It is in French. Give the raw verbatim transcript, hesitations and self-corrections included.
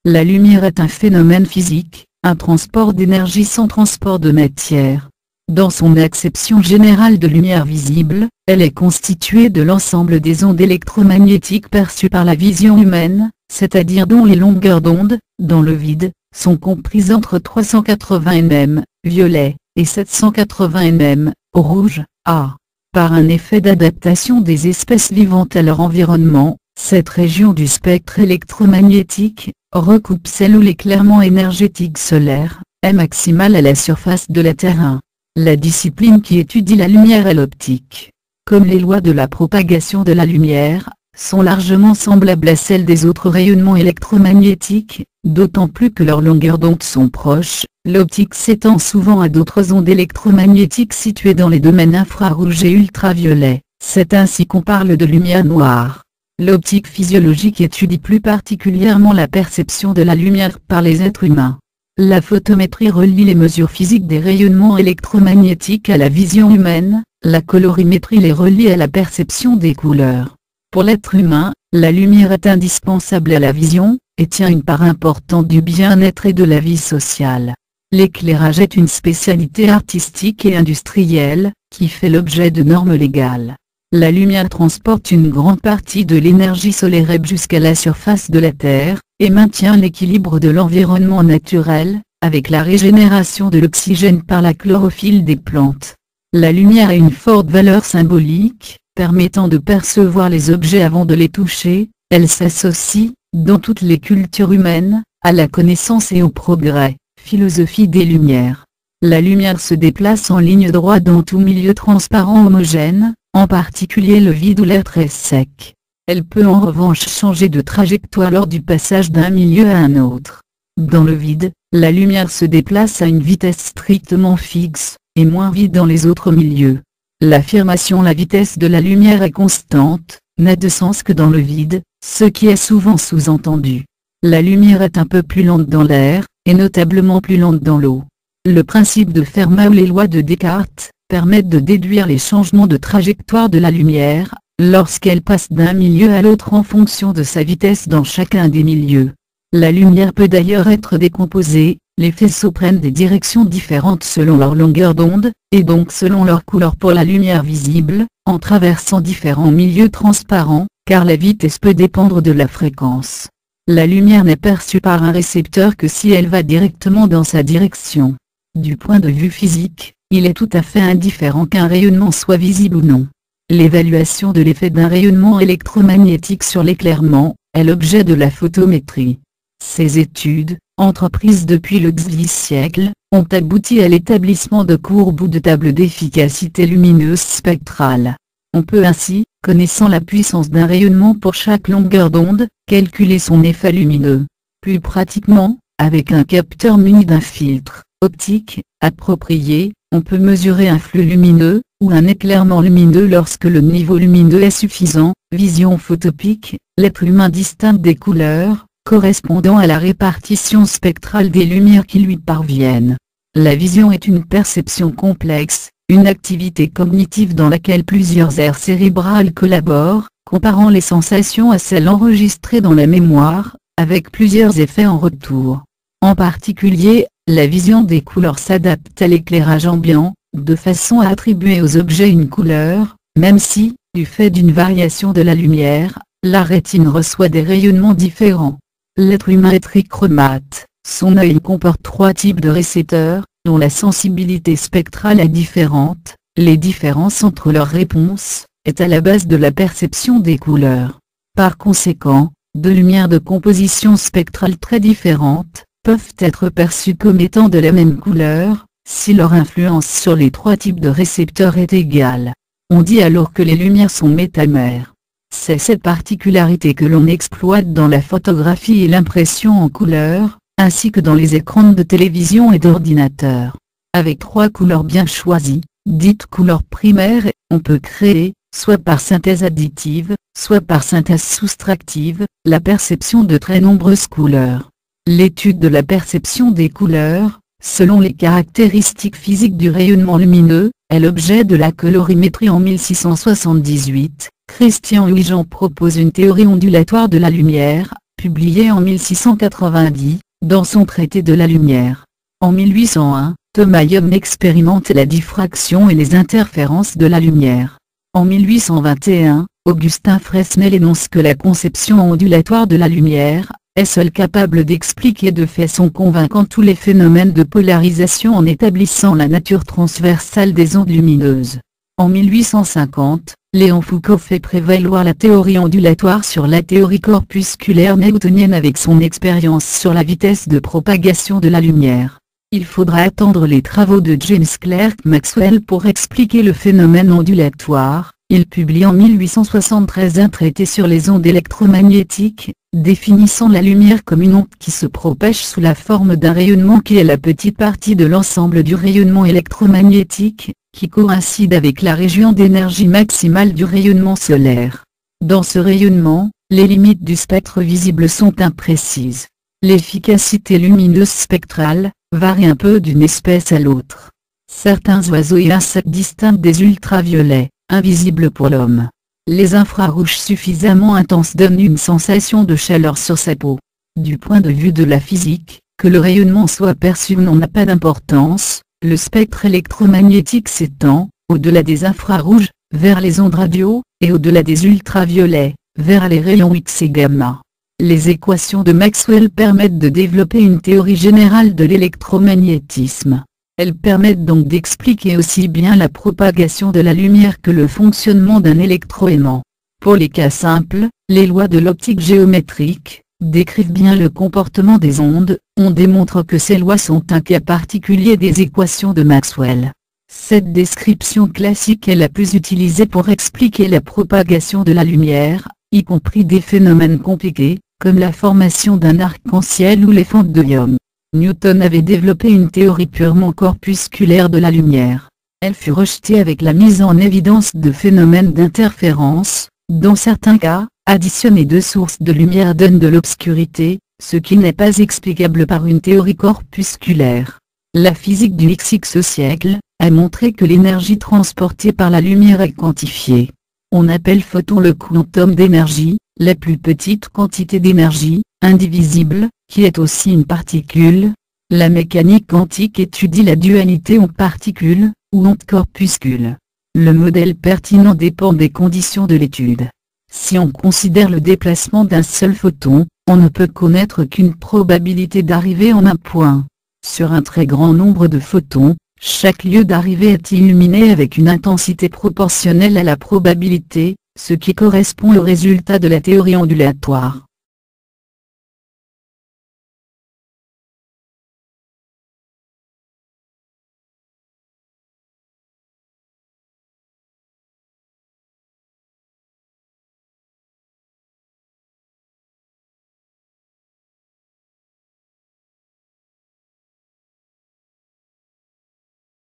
La lumière est un phénomène physique, un transport d'énergie sans transport de matière. Dans son acception générale de lumière visible, elle est constituée de l'ensemble des ondes électromagnétiques perçues par la vision humaine, c'est-à-dire dont les longueurs d'onde, dans le vide, sont comprises entre trois cent quatre-vingts nanométres, violet, et sept cent quatre-vingts nanométres, rouge, A. Par un effet d'adaptation des espèces vivantes à leur environnement, cette région du spectre électromagnétique recoupe celle où l'éclairement énergétique solaire est maximal à la surface de la Terre. La discipline qui étudie la lumière est l'optique. Comme les lois de la propagation de la lumière sont largement semblables à celles des autres rayonnements électromagnétiques, d'autant plus que leurs longueurs d'onde sont proches, l'optique s'étend souvent à d'autres ondes électromagnétiques situées dans les domaines infrarouge et ultraviolet. C'est ainsi qu'on parle de lumière noire. L'optique physiologique étudie plus particulièrement la perception de la lumière par les êtres humains. La photométrie relie les mesures physiques des rayonnements électromagnétiques à la vision humaine, la colorimétrie les relie à la perception des couleurs. Pour l'être humain, la lumière est indispensable à la vision, et tient une part importante du bien-être et de la vie sociale. L'éclairage est une spécialité artistique et industrielle, qui fait l'objet de normes légales. La lumière transporte une grande partie de l'énergie solaire jusqu'à la surface de la Terre, et maintient l'équilibre de l'environnement naturel, avec la régénération de l'oxygène par la chlorophylle des plantes. La lumière a une forte valeur symbolique, permettant de percevoir les objets avant de les toucher. Elle s'associe, dans toutes les cultures humaines, à la connaissance et au progrès. Philosophie des lumières. La lumière se déplace en ligne droite dans tout milieu transparent homogène, en particulier le vide ou l'air très sec. Elle peut en revanche changer de trajectoire lors du passage d'un milieu à un autre. Dans le vide, la lumière se déplace à une vitesse strictement fixe, et moins vite dans les autres milieux. L'affirmation la vitesse de la lumière est constante n'a de sens que dans le vide, ce qui est souvent sous-entendu. La lumière est un peu plus lente dans l'air, et notablement plus lente dans l'eau. Le principe de Fermat ou les lois de Descartes permettent de déduire les changements de trajectoire de la lumière, lorsqu'elle passe d'un milieu à l'autre en fonction de sa vitesse dans chacun des milieux. La lumière peut d'ailleurs être décomposée, les faisceaux prennent des directions différentes selon leur longueur d'onde, et donc selon leur couleur pour la lumière visible, en traversant différents milieux transparents, car la vitesse peut dépendre de la fréquence. La lumière n'est perçue par un récepteur que si elle va directement dans sa direction. Du point de vue physique, il est tout à fait indifférent qu'un rayonnement soit visible ou non. L'évaluation de l'effet d'un rayonnement électromagnétique sur l'éclairement est l'objet de la photométrie. Ces études, entreprises depuis le dix-huitième siècle, ont abouti à l'établissement de courbes ou de tables d'efficacité lumineuse spectrale. On peut ainsi, connaissant la puissance d'un rayonnement pour chaque longueur d'onde, calculer son effet lumineux. Plus pratiquement, avec un capteur muni d'un filtre optique approprié, on peut mesurer un flux lumineux, ou un éclairement lumineux lorsque le niveau lumineux est suffisant. Vision photopique, l'être humain distingue des couleurs, correspondant à la répartition spectrale des lumières qui lui parviennent. La vision est une perception complexe, une activité cognitive dans laquelle plusieurs aires cérébrales collaborent, comparant les sensations à celles enregistrées dans la mémoire, avec plusieurs effets en retour. En particulier, la vision des couleurs s'adapte à l'éclairage ambiant, de façon à attribuer aux objets une couleur, même si, du fait d'une variation de la lumière, la rétine reçoit des rayonnements différents. L'être humain est trichromate, son œil comporte trois types de récepteurs, dont la sensibilité spectrale est différente. Les différences entre leurs réponses est à la base de la perception des couleurs. Par conséquent, deux lumières de composition spectrale très différentes peuvent être perçues comme étant de la même couleur, si leur influence sur les trois types de récepteurs est égale. On dit alors que les lumières sont métamères. C'est cette particularité que l'on exploite dans la photographie et l'impression en couleur, ainsi que dans les écrans de télévision et d'ordinateur. Avec trois couleurs bien choisies, dites couleurs primaires, on peut créer, soit par synthèse additive, soit par synthèse soustractive, la perception de très nombreuses couleurs. L'étude de la perception des couleurs, selon les caractéristiques physiques du rayonnement lumineux, est l'objet de la colorimétrie. En mille six cent soixante-dix-huit, Christian Huygens propose une théorie ondulatoire de la lumière, publié en mille six cent quatre-vingt-dix, dans son traité de la lumière. En mille huit cent un, Thomas Young expérimente la diffraction et les interférences de la lumière. En mille huit cent vingt et un, Augustin Fresnel énonce que la conception ondulatoire de la lumière est seule capable d'expliquer de façon convaincante tous les phénomènes de polarisation en établissant la nature transversale des ondes lumineuses. En mille huit cent cinquante, Léon Foucault fait prévaloir la théorie ondulatoire sur la théorie corpusculaire newtonienne avec son expérience sur la vitesse de propagation de la lumière. Il faudra attendre les travaux de James Clerk Maxwell pour expliquer le phénomène ondulatoire. Il publie en mille huit cent soixante-treize un traité sur les ondes électromagnétiques, définissant la lumière comme une onde qui se propage sous la forme d'un rayonnement qui est la petite partie de l'ensemble du rayonnement électromagnétique, qui coïncide avec la région d'énergie maximale du rayonnement solaire. Dans ce rayonnement, les limites du spectre visible sont imprécises. L'efficacité lumineuse spectrale varie un peu d'une espèce à l'autre. Certains oiseaux et insectes distinguent des ultraviolets, invisibles pour l'homme. Les infrarouges suffisamment intenses donnent une sensation de chaleur sur sa peau. Du point de vue de la physique, que le rayonnement soit perçu ou non n'a pas d'importance, le spectre électromagnétique s'étend, au-delà des infrarouges, vers les ondes radio, et au-delà des ultraviolets, vers les rayons X et gamma. Les équations de Maxwell permettent de développer une théorie générale de l'électromagnétisme. Elles permettent donc d'expliquer aussi bien la propagation de la lumière que le fonctionnement d'un électroaimant. Pour les cas simples, les lois de l'optique géométrique décrivent bien le comportement des ondes. On démontre que ces lois sont un cas particulier des équations de Maxwell. Cette description classique est la plus utilisée pour expliquer la propagation de la lumière, y compris des phénomènes compliqués, comme la formation d'un arc-en-ciel ou les fentes de Young. Newton avait développé une théorie purement corpusculaire de la lumière. Elle fut rejetée avec la mise en évidence de phénomènes d'interférence. Dans certains cas, additionner deux sources de lumière donne de l'obscurité, ce qui n'est pas explicable par une théorie corpusculaire. La physique du vingtième siècle a montré que l'énergie transportée par la lumière est quantifiée. On appelle photon le quantum d'énergie, la plus petite quantité d'énergie, indivisible, qui est aussi une particule. La mécanique quantique étudie la dualité onde-particule, ou onde-corpuscule. Le modèle pertinent dépend des conditions de l'étude. Si on considère le déplacement d'un seul photon, on ne peut connaître qu'une probabilité d'arriver en un point. Sur un très grand nombre de photons, chaque lieu d'arrivée est illuminé avec une intensité proportionnelle à la probabilité, ce qui correspond au résultat de la théorie ondulatoire.